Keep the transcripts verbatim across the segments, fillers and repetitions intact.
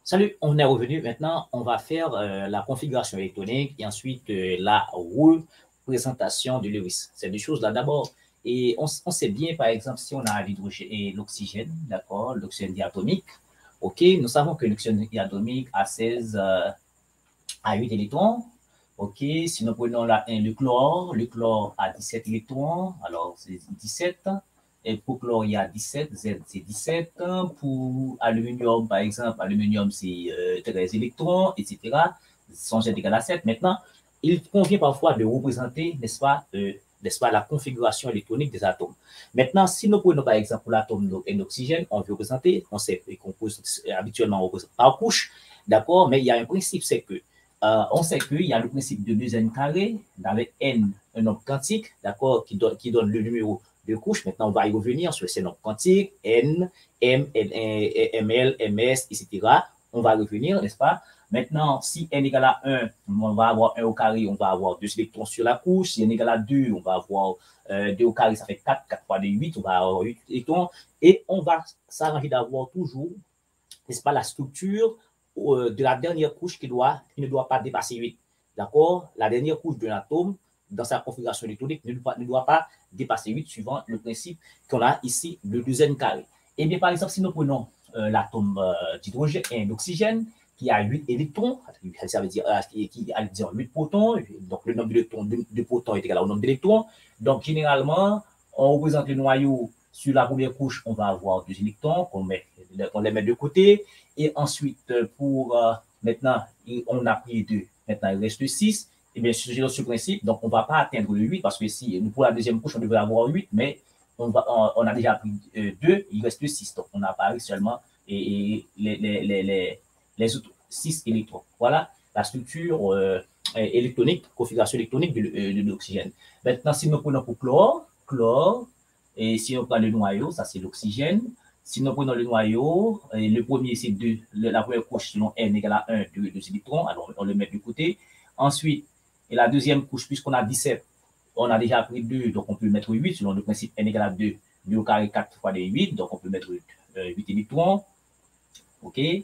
Salut, on est revenu. Maintenant, on va faire euh, la configuration électronique et ensuite euh, la représentation de Lewis. C'est deux choses là d'abord. Et on, on, sait bien, par exemple, si on a l'hydrogène et l'oxygène, d'accord, l'oxygène diatomique, ok, nous savons que l'oxygène diatomique a seize euh, à huit électrons. Ok, si nous prenons la, le chlore, le chlore a dix-sept électrons, alors c'est dix-sept. Et pour chlore, il y a dix-sept, Z c'est dix-sept. Pour aluminium, par exemple, aluminium c'est euh, treize électrons, et cetera. Son Z égale à sept. Maintenant, il convient parfois de représenter, n'est-ce pas, euh, n'est-ce pas, la configuration électronique des atomes. Maintenant, si nous prenons par exemple l'atome d'oxygène, on veut représenter, on sait qu'on pose habituellement on représente par couche, d'accord, mais il y a un principe, c'est que euh, on sait qu'il y a le principe de deux n carré, avec n un nombre quantique, d'accord, qui donne, qui donne le numéro de couches. Maintenant, on va y revenir sur ces nombres quantiques, n, m, n, ml, ms, et cetera. On va revenir, n'est-ce pas? Maintenant, si n égale à un, on va avoir un au carré, on va avoir deux électrons sur la couche. Si n égale à deux, on va avoir euh, deux au carré, ça fait quatre, quatre fois deux, huit, on va avoir huit électrons. Et on va s'arranger d'avoir toujours, n'est-ce pas, la structure euh, de la dernière couche qui, doit, qui ne doit pas dépasser huit. D'accord? La dernière couche de l'atome, dans sa configuration électronique, ne doit, ne doit pas dépasser huit, suivant le principe qu'on a ici, le deux n carré. Et bien, par exemple, si nous prenons euh, l'atome euh, d'hydrogène et d'oxygène, qui a huit électrons, ça veut dire euh, qui a disons, huit protons, donc le nombre d'électrons de, de protons est égal au nombre d'électrons. Donc, généralement, on représente le noyau. Sur la première couche, on va avoir deux électrons qu'on met, on les met de côté. Et ensuite, pour euh, maintenant, on a pris deux. Maintenant, il reste six. Et bien, sur ce principe, donc on ne va pas atteindre le huit parce que si pour la deuxième couche, on devrait avoir huit, mais on, va, on, on a déjà pris euh, deux, il reste six. Donc, on a pris seulement et, et les, les, les, les, les autres six électrons. Voilà la structure euh, électronique, configuration électronique de, de, de l'oxygène. Maintenant, si nous prenons pour chlore, chlore, et si on prend le noyau, ça c'est l'oxygène. Si nous prenons le noyau, le premier c'est deux, la première couche selon n égale à un, deux, deux électrons, alors on le met de côté. Ensuite, et la deuxième couche, puisqu'on a dix-sept, on a déjà pris deux, donc on peut mettre huit selon le principe n égale à deux, deux au carré quatre fois des huit, donc on peut mettre euh, huit électrons. OK? Et,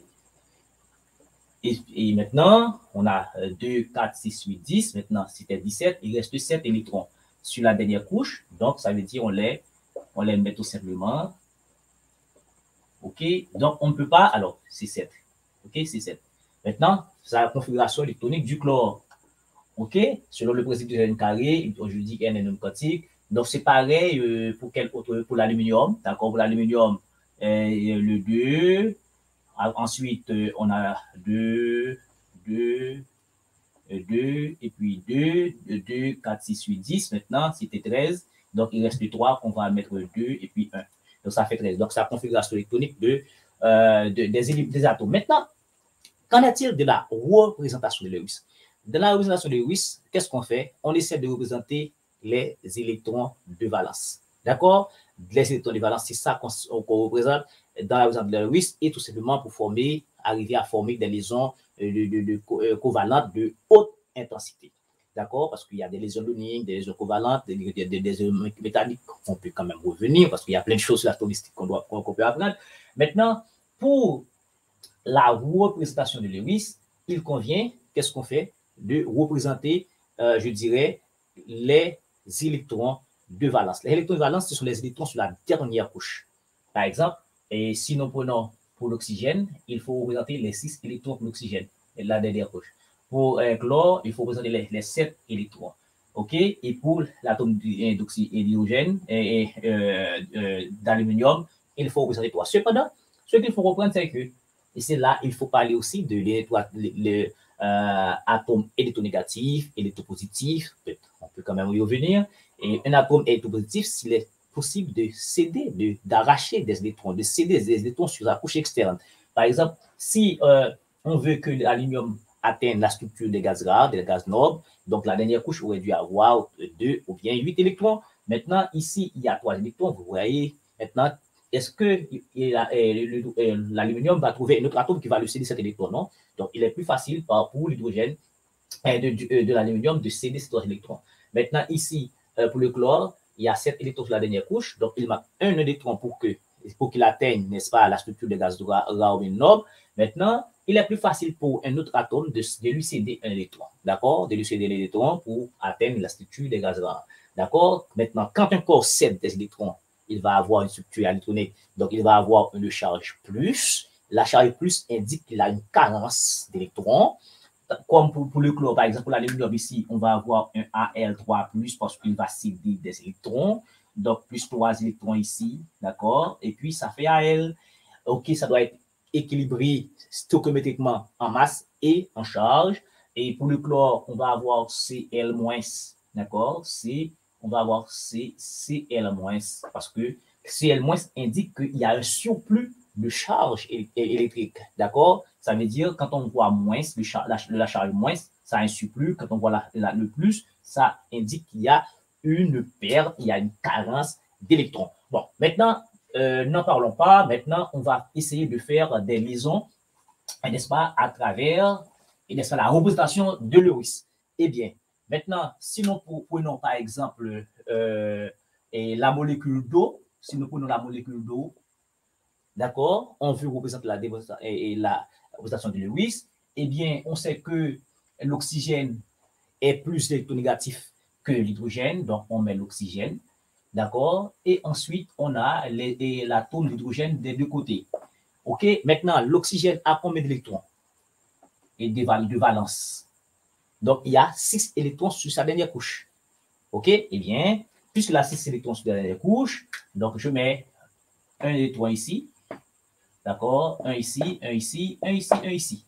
et maintenant, on a deux, quatre, six, huit, dix. Maintenant, c'était dix-sept, il reste sept électrons sur la dernière couche, donc ça veut dire on les on les met tout simplement. OK? Donc, on ne peut pas. Alors, c'est sept. OK? C'est sept. Maintenant, c'est la configuration électronique du chlore. OK? Selon le principe de n carré, je dis n est un quantique. Donc, c'est pareil euh, pour, quel autre, pour l'aluminium. D'accord? Pour l'aluminium, euh, le deux. Ensuite, euh, on a deux, deux, deux, et puis deux, deux, quatre, six, huit, dix. Maintenant, c'était treize. Donc, il reste trois qu'on va mettre deux et puis un. Donc, ça fait treize. Donc, c'est la configuration électronique de, euh, de, des, des atomes. Maintenant, qu'en est-il de la représentation de Lewis? De la représentation de Lewis, qu'est-ce qu'on fait? On essaie de représenter les électrons de valence. D'accord? Les électrons de valence, c'est ça qu'on qu représente dans la représentation de Lewis, et tout simplement pour former, arriver à former des liaisons de, de, de, de covalentes de haute intensité. D'accord? Parce qu'il y a des lésions ioniques, des lésions covalentes, des, des, des lésions métalliques. On peut quand même revenir parce qu'il y a plein de choses sur l'atomistique qu'on qu'on qu peut apprendre. Maintenant, pour la représentation de Lewis, il convient, qu'est-ce qu'on fait? De représenter, euh, je dirais, les électrons de valence. Les électrons de valence, ce sont les électrons sur la dernière couche. Par exemple, et si nous prenons pour l'oxygène, il faut représenter les six électrons pour l'oxygène, la dernière couche. Pour euh, chlore, il faut représenter les, les sept électrons. OK? Et pour l'atome d'hydrogène et, et euh, euh, d'aluminium, il faut représenter trois. Cependant, ce qu'il faut reprendre, c'est que, et c'est là, il faut parler aussi de l'atome euh, électronégatif, électropositif, on peut quand même y revenir. Et un atome électropositif, s'il est possible de céder, d'arracher de, des électrons, de céder des électrons sur la couche externe. Par exemple, si euh, on veut que l'aluminium atteigne la structure des gaz rares, des gaz nobles, donc la dernière couche aurait dû avoir deux ou bien huit électrons. Maintenant, ici, il y a trois électrons, vous voyez. Maintenant, est-ce que l'aluminium va trouver un autre atome qui va lui céder cet électron? Non. Donc, il est plus facile pour l'hydrogène de, de, de l'aluminium de céder ces trois électrons. Maintenant, ici, pour le chlore, il y a sept électrons sur la dernière couche, donc il manque un électron pour que pour qu'il atteigne, n'est-ce pas, la structure de gaz rare noble. Maintenant, il est plus facile pour un autre atome de, de lui céder un électron, d'accord, de lui céder l'électron pour atteindre la structure des gaz rares, d'accord. Maintenant, quand un corps cède des électrons, il va avoir une structure électronique, donc il va avoir une charge plus. La charge plus indique qu'il a une carence d'électrons. Comme pour, pour le chlore, par exemple, pour l'aluminium ici, on va avoir un A L trois plus parce qu'il va céder des électrons. Donc, plus trois électrons ici, d'accord? Et puis, ça fait A L. OK, ça doit être équilibré stoichiométriquement en masse et en charge. Et pour le chlore, on va avoir Cl-, d'accord? C, on va avoir C, Cl-, parce que Cl- indique qu'il y a un surplus de charge électrique, d'accord? Ça veut dire quand on voit moins, le char la, la charge moins, ça a un surplus. Quand on voit la, la, le plus, ça indique qu'il y a une perte, il y a une carence d'électrons. Bon, maintenant, euh, n'en parlons pas. Maintenant, on va essayer de faire des liaisons, n'est-ce pas, à travers, n'est-ce pas, la représentation de Lewis. Eh bien, maintenant, si nous prenons par exemple euh, et la molécule d'eau, si nous prenons la molécule d'eau, d'accord, on veut représenter la, et la représentation de Lewis, eh bien, on sait que l'oxygène est plus électronégatif que l'hydrogène, donc on met l'oxygène, d'accord, et ensuite on a l'atome d'hydrogène des deux côtés. OK, maintenant, l'oxygène a combien d'électrons et de, val de valence? Donc, il y a six électrons sur sa dernière couche. OK, eh bien, puisqu'il a six électrons sur la dernière couche, donc je mets un électron ici, d'accord, un ici, un ici, un ici, un ici.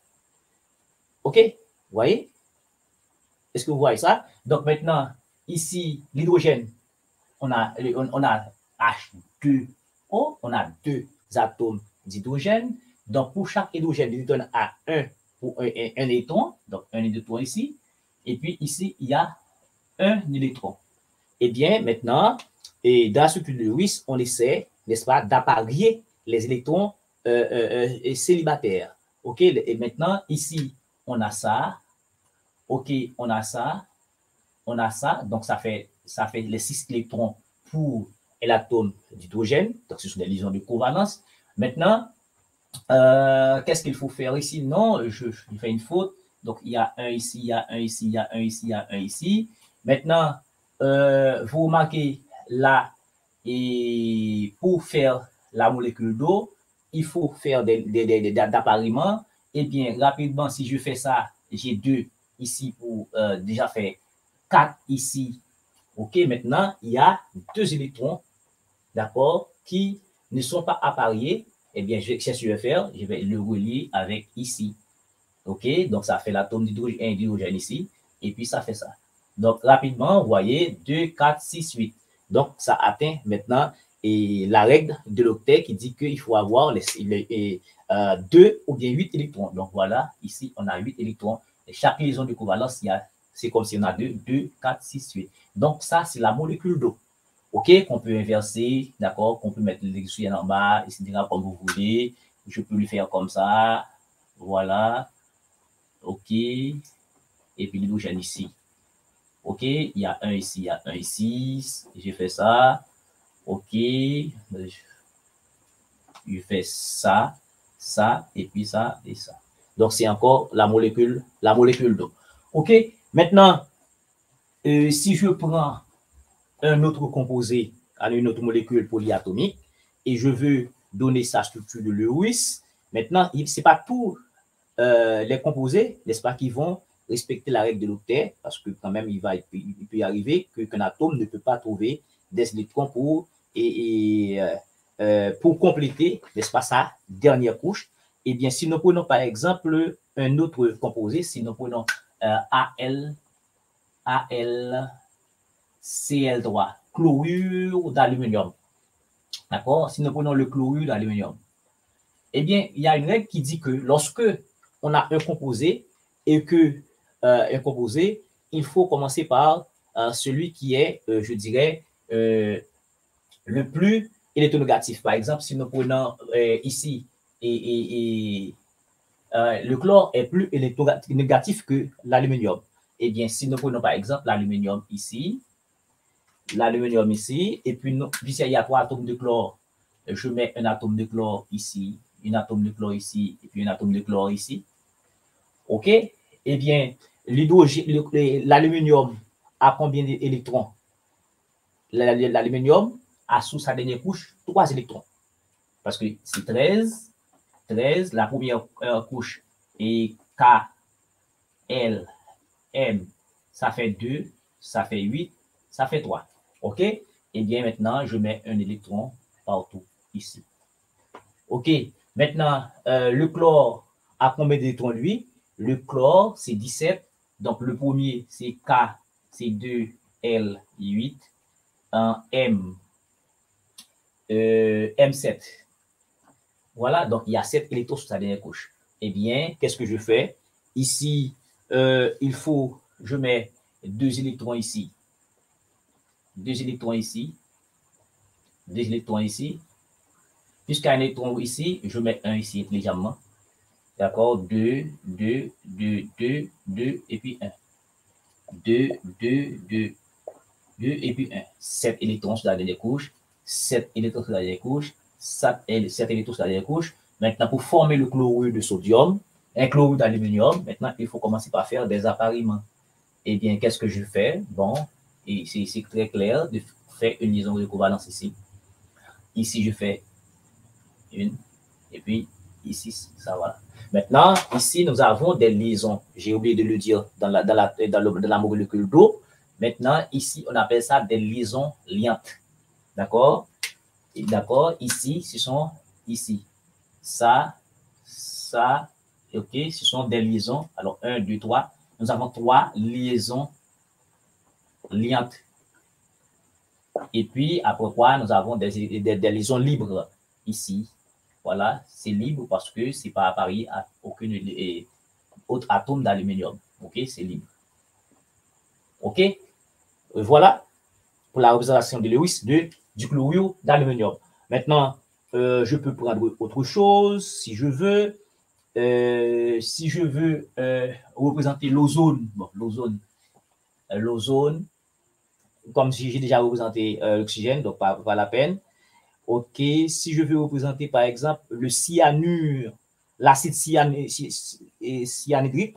OK, vous voyez? Est-ce que vous voyez ça? Donc maintenant, ici, l'hydrogène, on a, on, on a H deux O, on a deux atomes d'hydrogène. Donc pour chaque hydrogène, l'hydrogène a un, pour un, un, un électron, donc un électron ici. Et puis ici, il y a un électron. Eh bien, maintenant, et dans la structure de Lewis, on essaie, n'est-ce pas, d'apparier les électrons euh, euh, euh, célibataires. OK, et maintenant, ici, on a ça. OK, on a ça. On a ça. Donc, ça fait, ça fait les six électrons pour l'atome d'hydrogène. Donc, ce sont des liaisons de covalence. Maintenant, euh, qu'est-ce qu'il faut faire ici? Non, je, je fais une faute. Donc, il y a un ici, il y a un ici, il y a un ici, il y a un ici. Maintenant, euh, vous remarquez là, et pour faire la molécule d'eau, il faut faire des, des, des, des d'appariement. Eh bien, rapidement, si je fais ça, j'ai deux ici pour euh, déjà faire quatre ici. OK, maintenant, il y a deux électrons, d'accord, qui ne sont pas appariés. Eh bien, je, qu'est-ce que je vais faire? Je vais le relier avec ici. OK, donc ça fait l'atome d'hydrogène ici, et puis ça fait ça. Donc, rapidement, vous voyez, deux, quatre, six, huit. Donc, ça atteint maintenant et la règle de l'octet qui dit qu'il faut avoir les, les, les euh, deux ou bien huit électrons. Donc, voilà, ici, on a huit électrons. Et chaque liaison de covalence, c'est comme si on a deux, deux, quatre, six, huit. Donc, ça, c'est la molécule d'eau. OK, qu'on peut inverser, d'accord, qu'on peut mettre l'oxygène en bas, et cetera, comme vous voulez. Je peux le faire comme ça. Voilà. OK. Et puis l'hydrogène ici. OK. Il y a un ici, il y a un ici. J'ai fait ça. OK. Je fais ça, ça, et puis ça, et ça. Donc, c'est encore la molécule, la molécule d'eau. OK. Maintenant, euh, si je prends un autre composé à une autre molécule polyatomique et je veux donner sa structure de Lewis, maintenant, ce n'est pas tous euh, les composés, n'est-ce pas, qui vont respecter la règle de l'octet, parce que quand même, il, va, il, peut, il peut y arriver qu'un atome ne peut pas trouver des électrons pour, et, et, euh, pour compléter, n'est-ce pas, sa dernière couche. Eh bien, si nous prenons par exemple un autre composé, si nous prenons euh, Al, Al, Cl trois, chlorure d'aluminium. D'accord? Si nous prenons le chlorure d'aluminium, eh bien, il y a une règle qui dit que lorsque on a un composé et que euh, un composé, il faut commencer par euh, celui qui est, euh, je dirais, euh, le plus électronégatif. Par exemple, si nous prenons euh, ici, et, et, et euh, le chlore est plus électronégatif que l'aluminium. Eh bien, si nous prenons par exemple l'aluminium ici, l'aluminium ici, et puis, nous, puis il y a trois atomes de chlore je mets un atome de chlore ici, un atome de chlore ici, et puis un atome de chlore ici. OK? Eh bien, l'aluminium a combien d'électrons? L'aluminium a sous sa dernière couche trois électrons. Parce que c'est treize, treize, la première euh, couche est K, L, M, ça fait deux, ça fait huit, ça fait trois. OK? Eh bien, maintenant, je mets un électron partout ici. OK? Maintenant, euh, le chlore a combien d'électrons, lui? Le chlore, c'est dix-sept. Donc, le premier, c'est K, c'est deux, L, huit, un M, euh, M sept. Voilà, donc il y a sept électrons sur sa dernière couche. Eh bien, qu'est-ce que je fais? Ici, euh, il faut, je mets deux électrons ici, deux électrons ici, deux électrons ici. Puisqu'il y a un électron ici, je mets un ici intelligemment. D'accord? deux, deux, deux, deux, deux, et puis un. deux, deux, deux, deux, et puis un. sept électrons sur la dernière couche, sept électrons sur la dernière couche, sept électrons sur la dernière couche. Maintenant, pour former le chlorure de sodium, un chlorure d'aluminium, maintenant, il faut commencer par faire des appariements. Eh bien, qu'est-ce que je fais? Bon, et c'est très clair de faire une liaison de covalence ici. Ici, je fais une, et puis ici, ça va. Maintenant, ici, nous avons des liaisons. J'ai oublié de le dire dans la, dans la, dans le, dans la molécule d'eau. Maintenant, ici, on appelle ça des liaisons liantes. D'accord? D'accord? Ici, ce sont ici. Ça, ça, OK? Ce sont des liaisons. Alors, un, deux, trois. Nous avons trois liaisons liantes. Et puis, après quoi, nous avons des, des, des liaisons libres ici. Voilà, c'est libre parce que c'est pas appareillé à aucun autre atome d'aluminium. OK, c'est libre. OK? Voilà pour la représentation de Lewis de, du chlorure d'aluminium. Maintenant, euh, je peux prendre autre chose si je veux. Euh, si je veux euh, représenter l'ozone, bon, l'ozone, euh, l'ozone, comme si j'ai déjà représenté euh, l'oxygène, donc pas, pas la peine. OK, si je veux représenter par exemple le cyanure, l'acide cyanhydrique,